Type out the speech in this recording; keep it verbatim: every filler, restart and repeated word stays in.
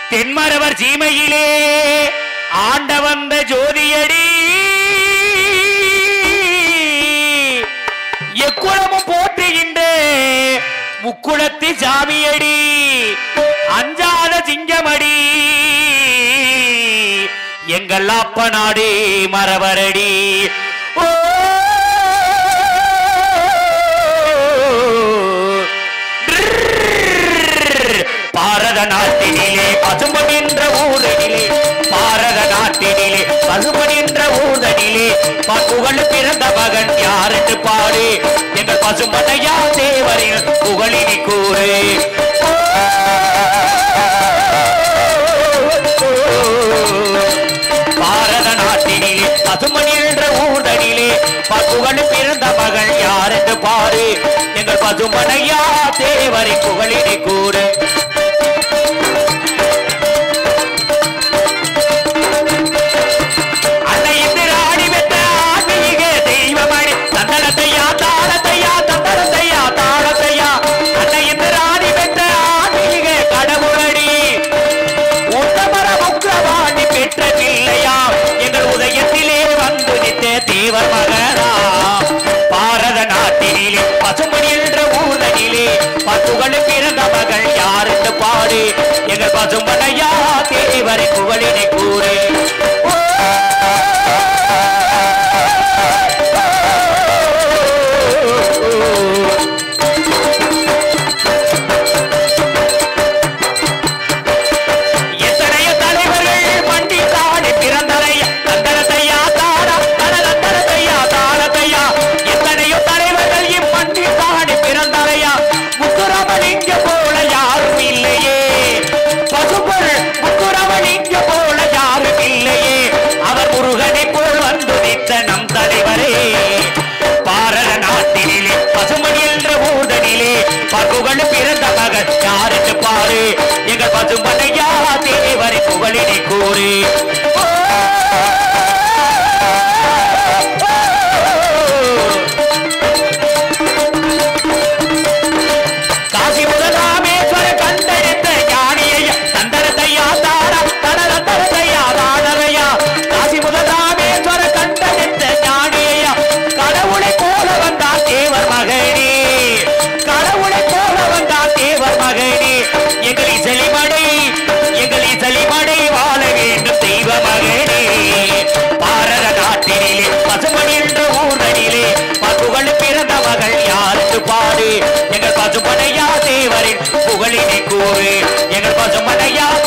தென்மரவர் சீமையிலே ஆண்ட வந்த ஜோதியடி எக்குளமும் போற்றுகின்ற முக்குளத்து சாமியடி அஞ்சாத சிங்கமடி எங்கள் அப்ப நாடு மரவரடி பாரத நாட்டினிலே பசும்பன் என்ற ஊரிலே பாரத நாட்டினிலே பசும்பன் என்ற ஊரிலே புகழ் பிறந்த மகன் யார் என்று பாடு எங்கள் பசும்பனையா தேவரின் புகழினை கூறு பாரத நாட்டினிலே பசும்பன் என்ற ஊரிலே புகழ் பிறந்த மகன் யார் என்று பாடு எங்கள் பசும்பனையா தேவரின் புகழினை கூறு பாரத நாட்டினிலே பசும்பன் என்ற ஊரிலே பசுகள் பிறந்த மகள் யார் என்று பாடு எங்கள் பசும்பனையா தேவரை புகழினை கூறு புகழ் பிறந்த மகன் யார் என்று பாரு எங்கள் பசும்பனையா தேவரை புகழினை கூறு காசி முதலாமேஸ்வர கண்டெடுத்த ஞானியையா தந்தரத்தையா தாரா தடர தரத்தையா தாடரையா காசி முதலாமேஸ்வர கண்டெடுத்த ஞானியையா கடவுளை போல வந்தார் தேவர் மகனே கடவுளை போல வந்தார் தேவர் மகனே எங்களை செழிமடை எங்களை செழிமடை வாழ வேண்டும் தெய்வ மகனே பாரத நாட்டினிலே பசும்பன் என்ற ஊரிலே புகழ் பிறந்த மகள் யார் என்று பாடு எங்கள் பசும்பனையா தேவரின் புகழினை கூறு எங்கள் பசும்பனையா